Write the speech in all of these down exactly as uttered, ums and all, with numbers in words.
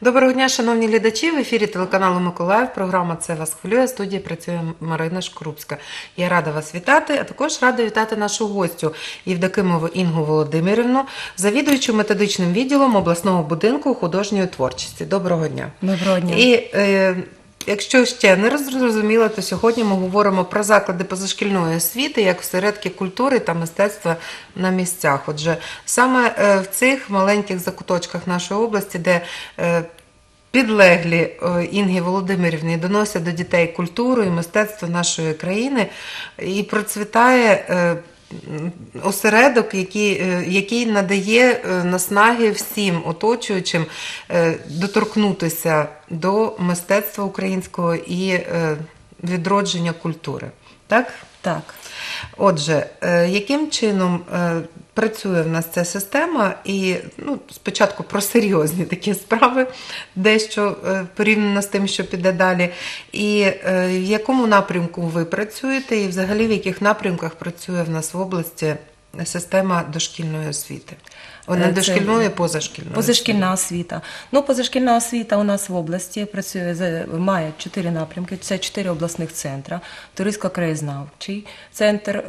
Доброго дня, шановні глядачі. В ефірі телеканалу Миколаїв. Програма «Це вас хвилює». В студії працює Марина Шкрупська. Я рада вас вітати, а також рада вітати нашу гостю Євдокимову Інгу Володимирівну, завідуючу методичним відділом обласного будинку художньої творчості. Доброго дня. Доброго дня. І е, якщо ще не зрозуміло, то сьогодні ми говоримо про заклади позашкільної освіти як осередки культури та мистецтва на місцях. Отже, саме в цих маленьких закуточках нашої області, де підлеглі Інги Володимирівні доносять до дітей культуру і мистецтво нашої країни, і процвітає осередок, який, який надає наснаги всім оточуючим доторкнутися до мистецтва українського і відродження культури. Так? Так. Отже, яким чином працює в нас ця система? І ну, спочатку про серйозні такі справи, дещо порівняно з тим, що піде далі. І в якому напрямку ви працюєте, і взагалі в яких напрямках працює в нас в області система дошкільної освіти? Вона дошкільної і позашкільної? Позашкільна освіта. Ну, позашкільна освіта у нас в області працює, має чотири напрямки. Це чотири обласних центра. Туристсько-краєзнавчий центр,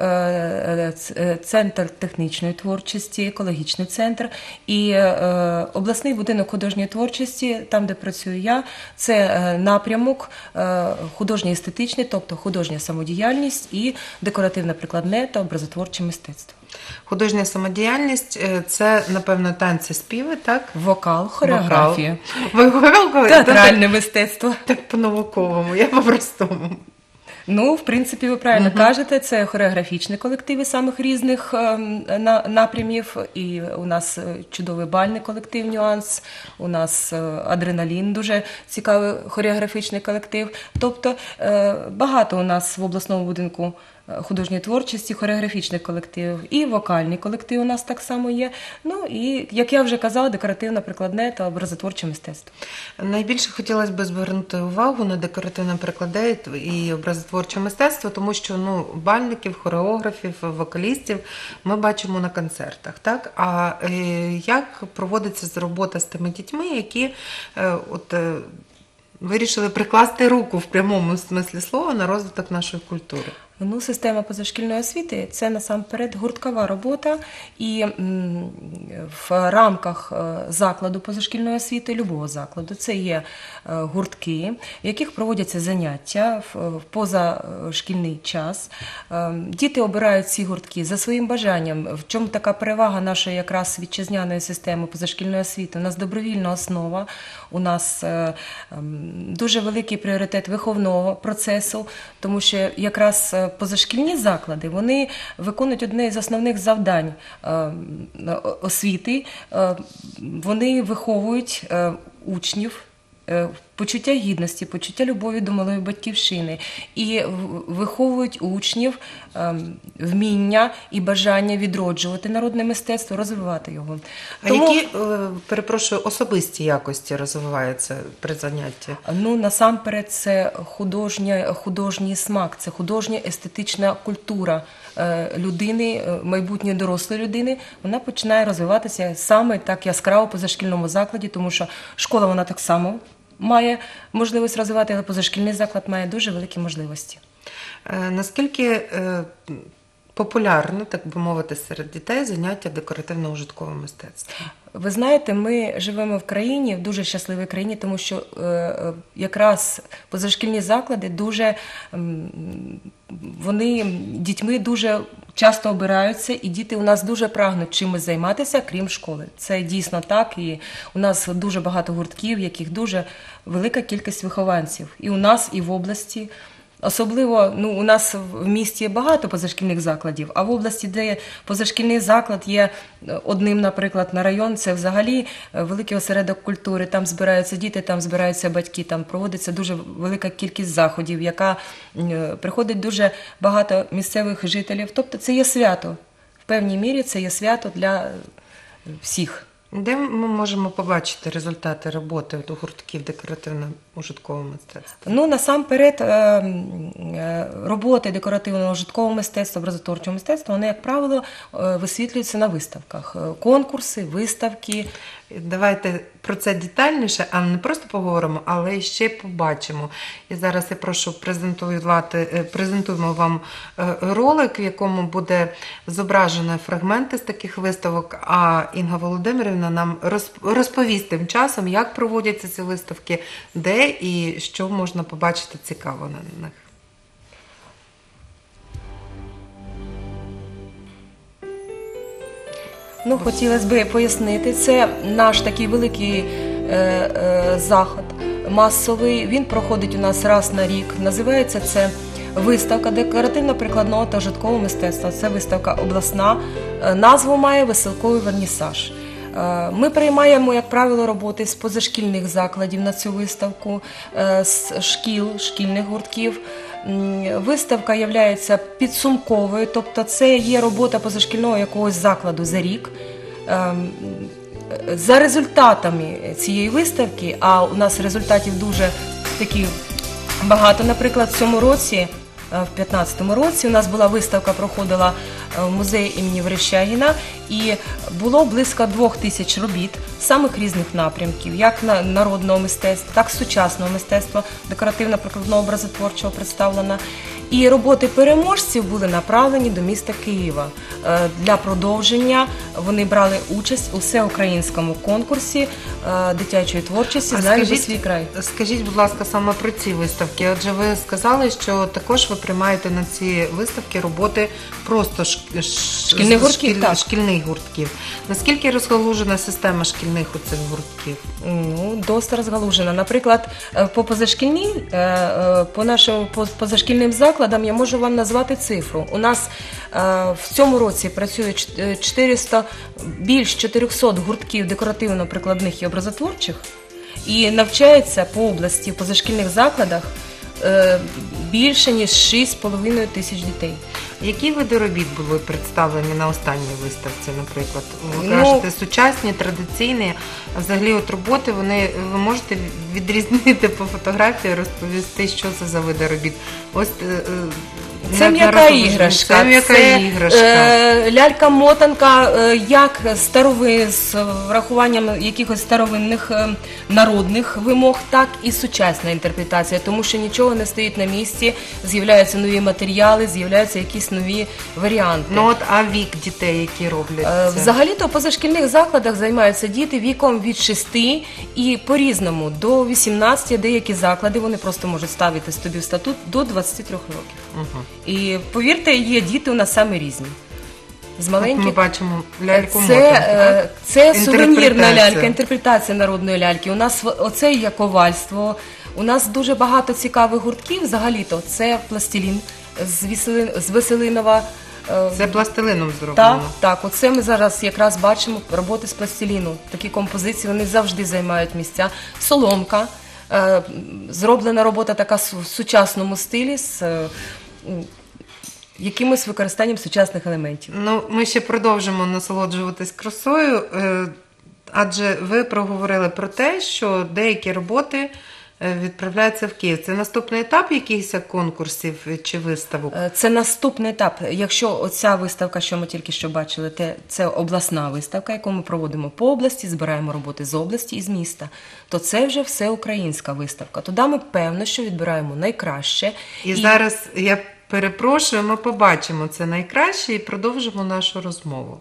центр технічної творчості, екологічний центр і обласний будинок художньої творчості, там, де працюю я, це напрямок художньо-естетичний, тобто художня самодіяльність і декоративно-прикладне та образотворче мистецтво. Художня самодіяльність – це, напевно, танці, співи, так? Вокал, хореографія. Вокал. Театральне мистецтво. Так по-науковому, я по-простому. Ну, в принципі, ви правильно uh-huh. кажете, це хореографічні колективи самих різних е, на, напрямів. І у нас чудовий бальний колектив «Нюанс», у нас «Адреналін», дуже цікавий хореографічний колектив. Тобто е, багато у нас в обласному будинку художньої творчості, хореографічних колективів, і вокальний колектив у нас так само є. Ну і, як я вже казала, декоративно-прикладне та образотворче мистецтво. Найбільше хотілося б звернути увагу на декоративно-прикладне і образотворче мистецтво, тому що ну, бальників, хореографів, вокалістів ми бачимо на концертах. Так? А е, як проводиться робота з тими дітьми, які е, от, е, вирішили прикласти руку в прямому смислі слова на розвиток нашої культури? Ну, система позашкільної освіти – це насамперед гурткова робота, і м, в рамках закладу позашкільної освіти, любого закладу, це є гуртки, в яких проводяться заняття в позашкільний час. Діти обирають ці гуртки за своїм бажанням. В чому така перевага нашої якраз вітчизняної системи позашкільної освіти? У нас добровільна основа, у нас дуже великий пріоритет виховного процесу, тому що якраз позашкільні заклади, вони виконують одне з основних завдань освіти, вони виховують учнів, почуття гідності, почуття любові до малої батьківщини і виховують учнів вміння і бажання відроджувати народне мистецтво, розвивати його. А Тому... які, перепрошую, особисті якості розвиваються при занятті? Ну, насамперед, це художня, художній смак, це художня естетична культура людини, майбутньої дорослої людини. Вона починає розвиватися саме так яскраво в позашкільному закладі, тому що школа вона так само має можливість розвивати, але позашкільний заклад має дуже великі можливості. Наскільки е, популярно, так би мовити, серед дітей заняття декоративно-ужитковим мистецтвом? Ви знаєте, ми живемо в країні, в дуже щасливій країні, тому що е, якраз позашкільні заклади дуже, вони дітьми дуже часто обираються, і діти у нас дуже прагнуть чимось займатися, крім школи. Це дійсно так, і у нас дуже багато гуртків, в яких дуже велика кількість вихованців. І у нас, і в області. Особливо, ну, у нас в місті є багато позашкільних закладів, а в області, де позашкільний заклад є одним, наприклад, на район, це взагалі великий осередок культури, там збираються діти, там збираються батьки, там проводиться дуже велика кількість заходів, яка приходить дуже багато місцевих жителів. Тобто це є свято, в певній мірі це є свято для всіх. Де ми можемо побачити результати роботи гуртків декоративно-ужиткового мистецтва? Ну, насамперед, роботи декоративно-ужиткового мистецтва, образотворчого мистецтва, вони, як правило, висвітлюються на виставках. Конкурси, виставки. Давайте про це детальніше, а не просто поговоримо, але і ще побачимо. І зараз я прошу презентувати, презентуємо вам ролик, в якому буде зображено фрагменти з таких виставок, а Інга Володимирівна нам розповість тим часом, як проводяться ці виставки, де і що можна побачити цікаво на них. Ну, хотілося б пояснити, це наш такий великий е, е, заход масовий, він проходить у нас раз на рік, називається це виставка декоративно-прикладного та житкового мистецтва, це виставка обласна, е, назву має «Веселковий вернісаж». Е, Ми приймаємо, як правило, роботи з позашкільних закладів на цю виставку, е, з шкіл, шкільних гуртків. М, Виставка є підсумковою, тобто це є робота позашкільного якогось закладу за рік. Ем, За результатами цієї виставки, а у нас результатів дуже такі багато, наприклад, в цьому році, е, в п'ятнадцятому році у нас була виставка, проходила е, в музеї імені Верещагіна, і було близько двох тисяч робіт самих різних напрямків, як на- народного мистецтва, так і сучасного мистецтва, декоративно-прикладного образотворчого представлено. І роботи переможців були направлені до міста Києва. Е, Для продовження вони брали участь у всеукраїнському конкурсі е, дитячої творчості А «Знаємо скажіть- свій край». Скажіть, будь ласка, саме про ці виставки. Отже, ви сказали, що також ви приймаєте на ці виставки роботи просто ш- ш- Шкільних гуртків, шкіль- так. шкільних гуртків. Наскільки розгалужена система шкільних оцих гуртків? Ну, досить розгалужена. Наприклад, е, по позашкільній, е, е, по нашим по- позашкільним закладам я можу вам назвати цифру. У нас е, в цьому році працює ч- е, чотириста, більш чотириста гуртків декоративно-прикладних і образотворчих, і навчається по області в позашкільних закладах е, більше ніж шість з половиною тисяч дітей. Які види робіт були представлені на останній виставці, наприклад? Ви Ну, кажете, сучасні, традиційні. А взагалі от роботи, вони, ви можете відрізнити по фотографії, розповісти, що це за види робіт? Ось е, е, Це як м'яка наразі іграшка, Це м'яка це іграшка. е, лялька-мотанка, е, як старови з врахуванням якихось старовинних е, народних вимог, так і сучасна інтерпретація, тому що нічого не стоїть на місці, з'являються нові матеріали, з'являються якісь нові варіанти. Ну от, а вік дітей, які роблять Е, це? Взагалі-то в позашкільних закладах займаються діти віком від шести і по-різному до вісімнадцяти, деякі заклади вони просто можуть ставити собі в статут до двадцяти трьох років. Угу. І повірте, є діти у нас саме різні. З От ми маленьких. бачимо ляльку Це, мотанку, е, так? це сувенірна Інтерпретація. лялька, інтерпретація народної ляльки. У нас в- оце є ковальство. У нас дуже багато цікавих гуртків. Взагалі-то це пластилін з, веселин, з Веселинова. е, Це пластилином Так, зроблено. так, оце ми зараз якраз бачимо роботи з пластиліну. Такі композиції, вони завжди займають місця. Соломка, е, зроблена робота така су- в сучасному стилі з е, м, якимось використанням сучасних елементів. Ну, ми ще продовжимо насолоджуватись красою, е, адже ви проговорили про те, що деякі роботи е, відправляються в Київ. Це наступний етап якихось конкурсів чи виставок? Е, Це наступний етап. Якщо оця виставка, що ми тільки що бачили, те- це обласна виставка, яку ми проводимо по області, збираємо роботи з області і з міста, то це вже всеукраїнська виставка. Туди ми певно, що відбираємо найкраще. І, зараз, я перепрошую, ми побачимо це найкраще і продовжимо нашу розмову.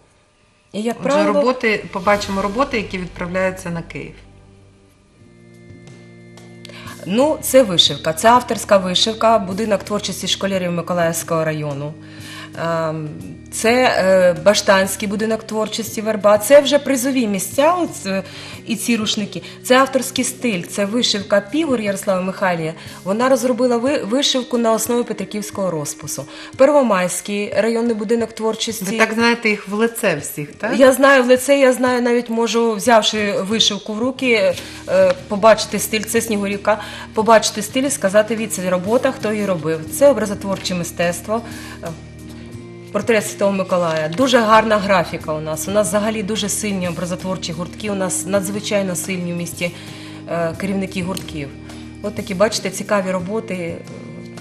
і як Отже, правило, роботи, побачимо роботи, які відправляються на Київ. ну, це вишивка, це авторська вишивка, будинок творчості школярів Миколаївського району. Ем, Це е, Баштанський будинок творчості Верба. Це вже призові місця, от, е, і ці рушники. Це авторський стиль, це вишивка Пігор Ярослава Михайлія. Вона розробила ви- вишивку на основі петриківського розпису. Первомайський районний будинок творчості. Ви так знаєте їх в лице всіх, так? Я знаю в лице, я знаю, навіть можу, взявши вишивку в руки, е, побачити стиль, це Снігурівка, побачити стиль і сказати від це робота, хто її робив. Це образотворче мистецтво. е, Портрет Святого Миколая. Дуже гарна графіка у нас. У нас взагалі дуже сильні образотворчі гуртки. У нас надзвичайно сильні в місті е, керівники гуртків. От такі, бачите, цікаві роботи.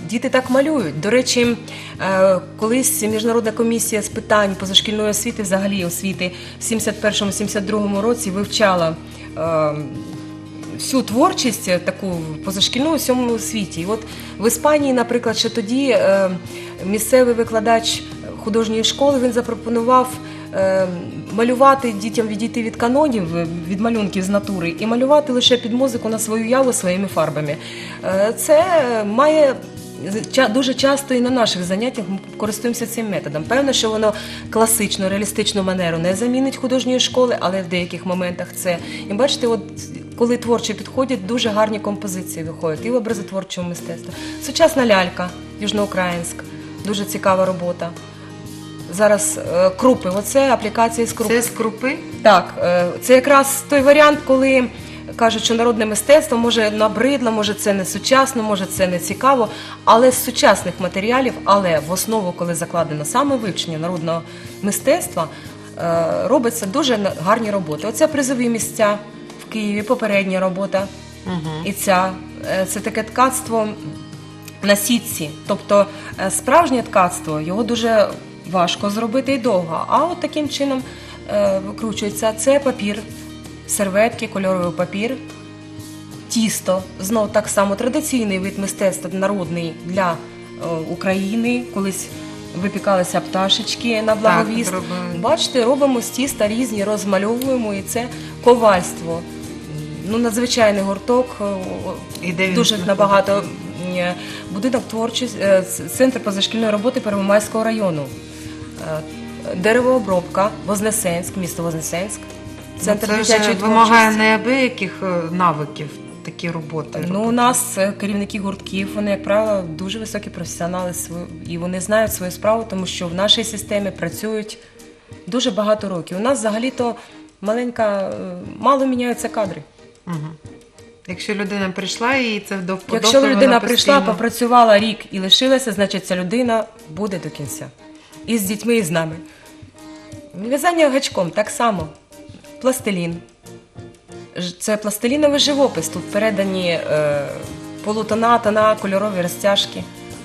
діти так малюють. До речі, е, колись Міжнародна комісія з питань позашкільної освіти, взагалі освіти, в сімдесят першому - сімдесят другому році вивчала е, всю творчість таку позашкільну у всьому світі. І от в Іспанії, наприклад, ще тоді е, місцевий викладач художньої школи, він запропонував е, малювати дітям, відійти від канонів, від малюнків з натури, і малювати лише під музику на свою уяву своїми фарбами. Е, це має дуже часто і на наших заняттях ми користуємося цим методом. Певно, що воно класичну, реалістичну манеру не замінить художньої школи, але в деяких моментах це. І бачите, от коли творчі підходять, дуже гарні композиції виходять і в образотворчому мистецтві. Сучасна лялька, Южноукраїнськ, дуже цікава робота. Зараз е, крупи, оце аплікації з крупи. Це з крупи? Так, е, це якраз той варіант, коли кажуть, що народне мистецтво може набридло, може це не сучасно, може це не цікаво, але з сучасних матеріалів, але в основу, коли закладено саме вивчення народного мистецтва, е, робиться дуже гарні роботи. Оце призові місця в Києві, попередня робота. Угу. І ця, е, це таке ткацтво на сітці. Тобто е, справжнє ткацтво, його дуже важко зробити і довго. А от таким чином е, викручується. Це папір, серветки, кольоровий папір, тісто. Знов так само традиційний вид мистецтва, народний для е, України. Колись випікалися пташечки на благовіст. Так, бачите, робимо з тіста різні, розмальовуємо, і це ковальство. Ну, надзвичайний гурток, І де він дуже знаходиться? набагато. Будинок творчості, центр позашкільної роботи Первомайського району. Деревообробка, Вознесенськ, місто Вознесенськ. Центр це вже вимагає неабияких навиків, такі роботи. Ну, у нас керівники гуртків, вони, як правило, дуже високі професіонали, і вони знають свою справу, тому що в нашій системі працюють дуже багато років. У нас взагалі-то маленька, мало міняються кадри. Угу. Якщо людина прийшла і це до вподоби, Якщо людина прийшла, постійно... попрацювала рік і лишилася, значить ця людина буде до кінця. І з дітьми, і з нами. В'язання гачком так само. Пластилін. Це пластиліновий живопис. Тут передані е, полутона, тона, кольорові розтяжки.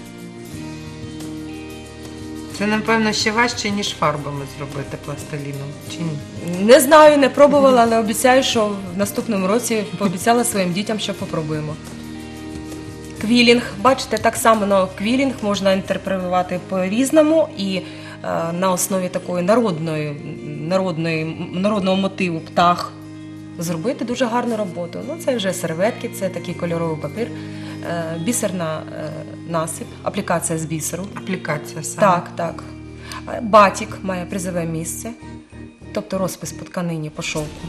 Це, напевно, ще важче, ніж фарбами зробити пластиліном, чи ні? Не знаю, не пробувала, але обіцяю, що в наступному році пообіцяла своїм дітям, що попробуємо. Квілінг. Бачите, так само на квілінг можна інтерпретувати по-різному і е, на основі такої народної, народної, народного мотиву птах зробити дуже гарну роботу. Ну, це вже серветки, це такий кольоровий папір, е, бісерна е, насип, аплікація з бісеру. Аплікація саме. Так, так. Батік має призове місце, тобто розпис по тканині, по шовку.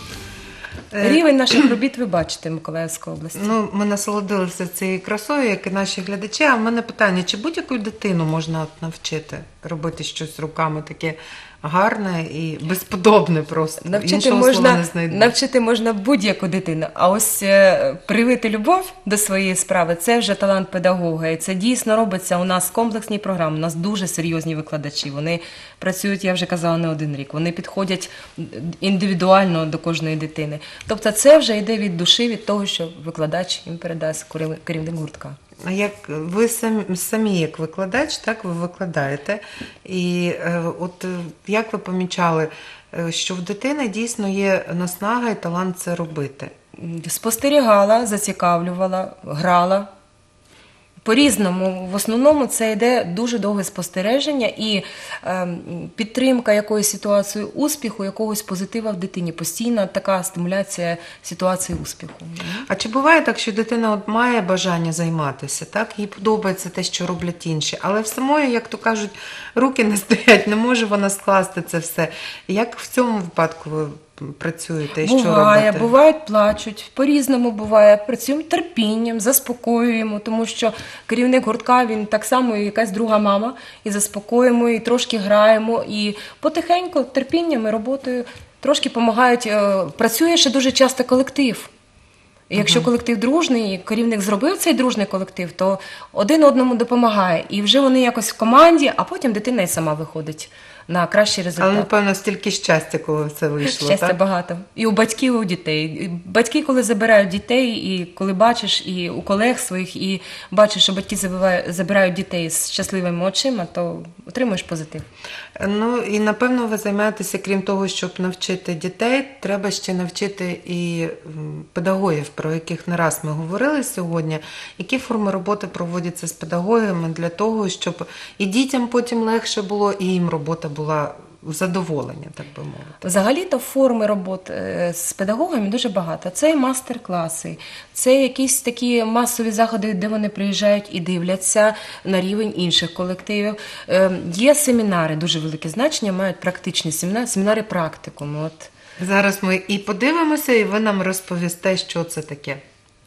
Рівень наших робіт ви бачите в Миколаївській області. Ну, ми насолодилися цією красою, як і наші глядачі. А в мене питання, чи будь-яку дитину можна от навчити робити щось руками таке гарне і безподобне просто? Навчити Іншого слова можна, не знайду. навчити можна будь-яку дитину, а ось е, привити любов до своєї справи – це вже талант педагога. І це дійсно робиться у нас в комплексній програмі. У нас дуже серйозні викладачі. Вони працюють, я вже казала, не один рік. Вони підходять індивідуально до кожної дитини. Тобто це вже йде від душі, від того, що викладач їм передасть, керівник гуртка. Як ви самі, самі як викладач, так, ви викладаєте. І е, от е, як ви помічали, е, що в дитини дійсно є наснага і талант це робити? Спостерігала, зацікавлювала, грала. По-різному. В основному це йде дуже довге спостереження і е, підтримка якоїсь ситуації успіху, якогось позитива в дитині. Постійна така стимуляція ситуації успіху. А чи буває так, що дитина от має бажання займатися, так? Їй подобається те, що роблять інші, але в самої, як то кажуть, руки не стоять, не може вона скласти це все. Як в цьому випадку ви працюєте і що робите? Буває, бувають, плачуть, по-різному буває. Працюємо терпінням, заспокоюємо, тому що керівник гуртка, він так само якась друга мама, і заспокоюємо, і трошки граємо, і потихеньку терпінням і роботою трошки допомагають. Працює ще дуже часто колектив. І якщо колектив дружний, і керівник зробив цей дружний колектив, то один одному допомагає. І вже вони якось в команді, а потім дитина і сама виходить на кращий результат. Але, напевно, стільки щастя, коли це вийшло, Щастя так? багато. І у батьків, і у дітей. І батьки, коли забирають дітей, і коли бачиш і у колег своїх, і бачиш, що батьки забивають- забирають дітей з щасливими очима, то отримуєш позитив. Ну, і, напевно, ви займаєтеся, крім того, щоб навчити дітей, треба ще навчити і м, педагогів, про яких не раз ми говорили сьогодні. Які форми роботи проводяться з педагогами для того, щоб і дітям потім легше було, і їм робота була в задоволення, так би мовити. Взагалі-то форми роботи е, з педагогами дуже багато. Це і мастер-класи, це якісь такі масові заходи, де вони приїжджають і дивляться на рівень інших колективів. Е, Є семінари, дуже велике значення, мають практичні семінари, семінари практикуму. От. Зараз ми і подивимося, і ви нам розповісте, що це таке.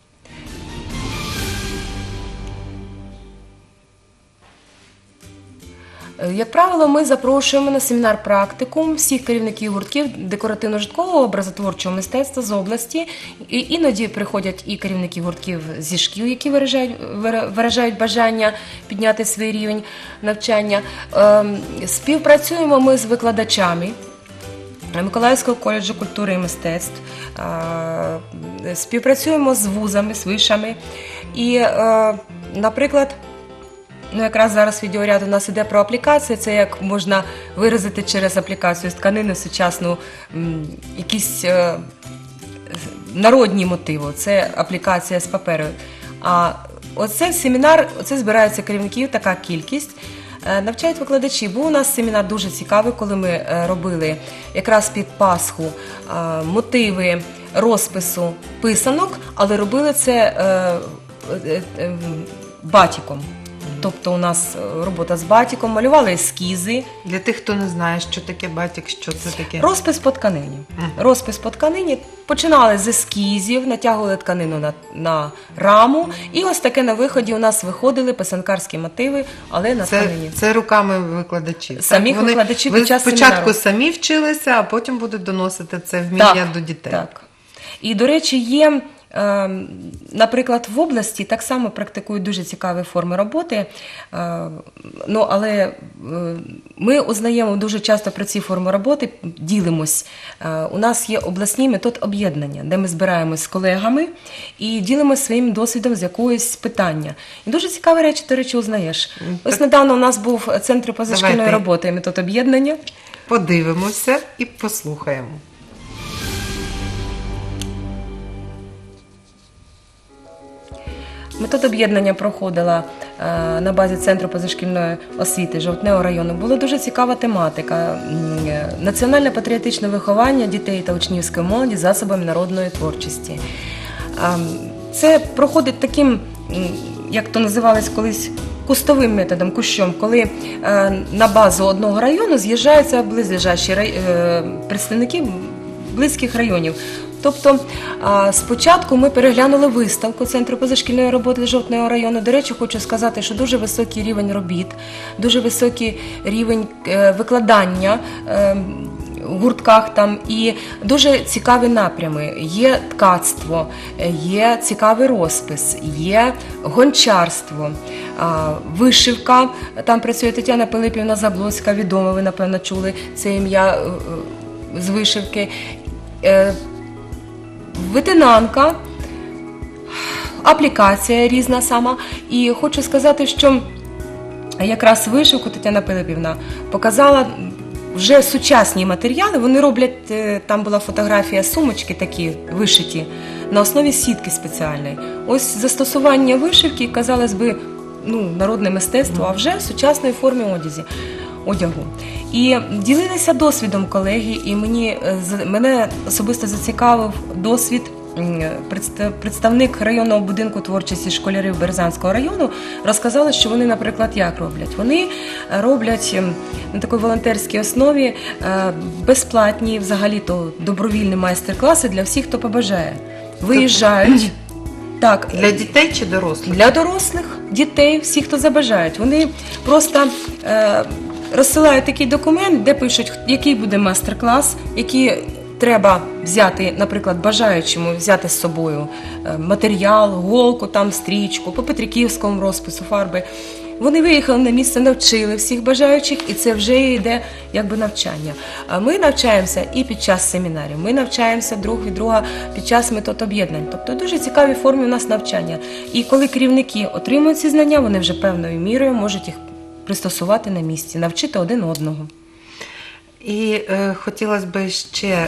Е, Як правило, ми запрошуємо на семінар практикум всіх керівників гуртків декоративно-житкового образотворчого мистецтва з області. І іноді приходять і керівники гуртків зі шкіл, які виражають, вира- виражають бажання підняти свій рівень навчання. Ем, Співпрацюємо ми з викладачами Миколаївського коледжу культури і мистецтв, е, співпрацюємо з вузами, з вишами. І, е, наприклад, ну, якраз зараз відеоряд у нас іде про аплікації. Це як можна виразити через аплікацію з тканини сучасну м, якісь е, народні мотиви. Це аплікація з паперу. А оце семінар, оце збираються керівників, така кількість. Е, Навчають викладачі. Був у нас семінар дуже цікавий, коли ми е, робили якраз під Пасху е, мотиви розпису писанок, але робили це е, е, е, батіком. Тобто у нас е, робота з батіком, малювали ескізи, Для тих, хто не знає, що таке батік, що це таке. розпис по тканині. Розпис по тканині. Починали з ескізів, натягували тканину на, на раму, і ось таке на виході у нас виходили писанкарські мотиви, але на Це, тканині. це руками викладачів. Самих так? Вони- викладачів ви під час спочатку семінару. самі вчилися, а потім будуть доносити це вміння Так, до дітей. Так. І, до речі, є, е, наприклад, в області так само практикують дуже цікаві форми роботи, е, ну, але е, ми узнаємо дуже часто про ці форми роботи, ділимось. Е, у нас є обласний метод об'єднання, де ми збираємось з колегами і ділимося своїм досвідом з якогось питання. І дуже цікаві речі, до речі, узнаєш. Ось недавно у нас був центр позашкільної Давайте. роботи, метод об'єднання. Подивимося і послухаємо. Метод об'єднання проходила е, на базі Центру позашкільної освіти Жовтневого району. Була дуже цікава тематика м, е, – національне патріотичне виховання дітей та учнівської молоді засобами народної творчості. Е, Це проходить таким, м, як то називалось колись, кустовим методом, кущом, коли е, на базу одного району з'їжджаються близлежащі рай- е, представники близьких районів. Тобто а, спочатку ми переглянули виставку Центру позашкільної роботи Жовтневого району. До речі, хочу сказати, що дуже високий рівень робіт, дуже високий рівень е, викладання е, в гуртках там і дуже цікаві напрями. Є ткацтво, е, є цікавий розпис, є гончарство, а, вишивка. Там працює Тетяна Пилипівна Заблоцька, відома, ви, напевно, чули це ім'я е, е, з вишивки. Е, Витинанка, аплікація різна сама. І хочу сказати, що якраз вишивку Тетяна Пилипівна показала вже сучасні матеріали. Вони роблять, е, там була фотографія сумочки такі вишиті на основі сітки спеціальної. Ось застосування вишивки, казалось би, ну, народне мистецтво, а вже в сучасній формі одязі. одягу. І ділилися досвідом колеги, і мені, е, з- мене особисто зацікавив досвід м, представ- представник районного будинку творчості школярів Березанського району. Розказали, що вони, наприклад, як роблять. Вони е, роблять ем, на такій волонтерській основі е, безплатні, взагалі-то добровільні майстер-класи для всіх, хто побажає. Виїжджають. Так, Для дітей чи дорослих? для дорослих, дітей, всіх, хто забажають. Вони просто е, розсилають такий документ, де пишуть, який буде майстер-клас, які треба взяти, наприклад, бажаючому взяти з собою е, матеріал, голку, там, стрічку, по петриківському розпису, фарби. Вони виїхали на місце, навчили всіх бажаючих, і це вже йде якби навчання. А ми навчаємося і під час семінарів, ми навчаємося друг від друга під час метод об'єднань. Тобто дуже цікаві форми у нас навчання. І коли керівники отримують ці знання, вони вже певною мірою можуть їх пристосувати на місці, навчити один одного. І е, хотілося б ще е,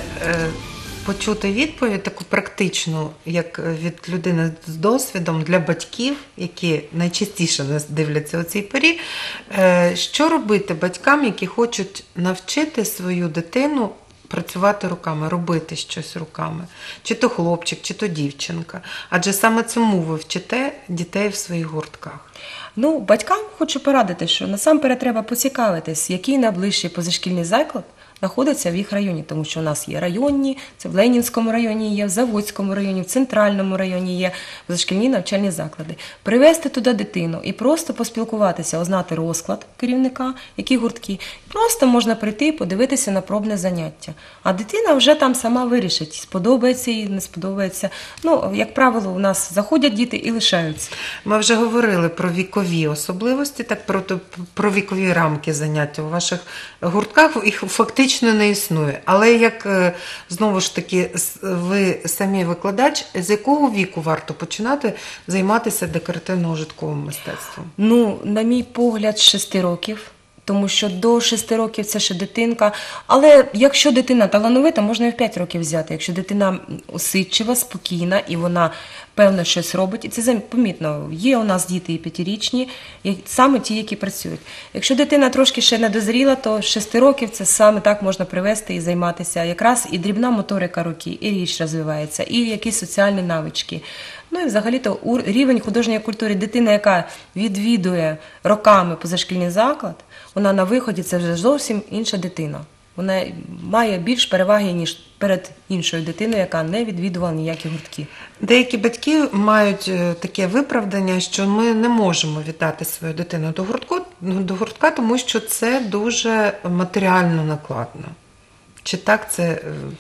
почути відповідь таку практичну, як від людини з досвідом для батьків, які найчастіше нас дивляться у цій порі. Е, що робити батькам, які хочуть навчити свою дитину працювати руками, робити щось руками? Чи то хлопчик, чи то дівчинка. Адже саме цьому ви вчите дітей в своїх гуртках. Ну, батькам хочу порадити, що насамперед треба поцікавитись, який найближчий позашкільний заклад знаходиться в їх районі, тому що у нас є районні, це в Ленінському районі є, в Заводському районі, в Центральному районі є позашкільні навчальні заклади. Привезти туди дитину і просто поспілкуватися, узнати розклад керівника, які гуртки. Просто можна прийти і подивитися на пробне заняття. А дитина вже там сама вирішить, сподобається їй, не сподобається. Ну, як правило, у нас заходять діти і лишаються. Ми вже говорили про вікові особливості, так про, про вікові рамки заняття у ваших гуртках. Їх фактично не існує. Але як, знову ж таки, ви самі викладач, з якого віку варто починати займатися декоративно-ужитковим мистецтвом? Ну, на мій погляд, з шести років. Тому що до шести років це ще дитинка. Але якщо дитина талановита, можна і в п'ять років взяти. Якщо дитина усидчива, спокійна і вона певно щось робить, і це помітно. Є у нас діти і п'ятирічні, і саме ті, які працюють. Якщо дитина трошки ще не дозріла, то з шести років це саме так можна привести і займатися. Якраз і дрібна моторика руки, і річ розвивається, і якісь соціальні навички. Ну і взагалі-то рівень художньої культури дитини, яка відвідує роками позашкільний заклад, вона на виході це вже зовсім інша дитина. Вона має більш переваги, ніж перед іншою дитиною, яка не відвідувала ніякі гуртки. Деякі батьки мають таке виправдання, що ми не можемо віддати свою дитину до гуртку, до гуртка, тому що це дуже матеріально накладно. Чи так це?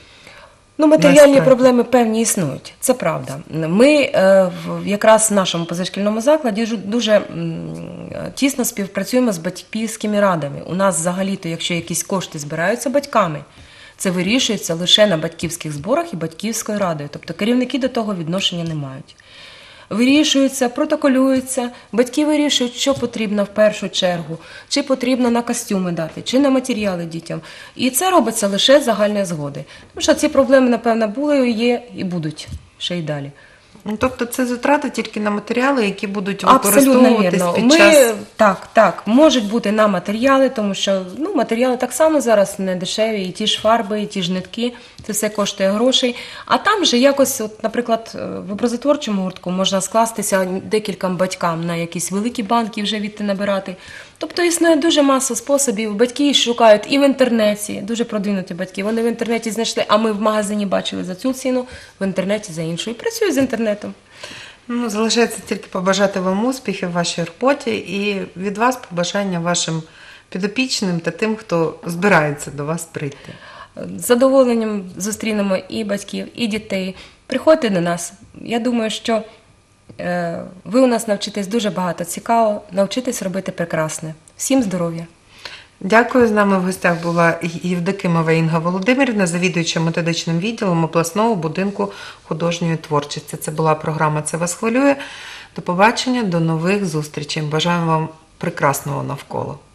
Ну, матеріальні проблеми певні існують, це правда. Ми е, в, якраз в нашому позашкільному закладі дуже м, тісно співпрацюємо з батьківськими радами. У нас взагалі-то, якщо якісь кошти збираються батьками, це вирішується лише на батьківських зборах і батьківською радою. Тобто керівники до того відношення не мають. Вирішується, протоколюється, батьки вирішують, що потрібно в першу чергу, чи потрібно на костюми дати, чи на матеріали дітям. І це робиться лише з загальної згоди. Тому що ці проблеми, напевно, були, є і будуть ще й далі. Ну, тобто це затрати тільки на матеріали, які будуть Абсолютно використовуватись вірно. під Ми, час... Так, так, можуть бути на матеріали, тому що ну, матеріали так само зараз не дешеві, і ті ж фарби, і ті ж нитки, це все коштує грошей. А там же якось, от, наприклад, в образотворчому гуртку можна скластися декільком батькам на якісь великі банки вже відти набирати. Тобто існує дуже маса способів. Батьки шукають і в інтернеті, дуже продвинуті батьки. Вони в інтернеті знайшли, а ми в магазині бачили за цю ціну, в інтернеті за іншу. І працюють з інтернетом. Ну, залишається тільки побажати вам успіхів в вашій роботі і від вас побажання вашим підопічним та тим, хто збирається до вас прийти. З задоволенням зустрінемо і батьків, і дітей. Приходьте до нас. Я думаю, що е, ви у нас навчитесь дуже багато цікаво, навчитесь робити прекрасне. Всім здоров'я! Дякую. З нами в гостях була Євдокимова Інга Володимирівна, завідуюча методичним відділом обласного будинку художньої творчості. Це була програма «Це вас хвилює». До побачення, до нових зустрічей. Бажаємо вам прекрасного навколо.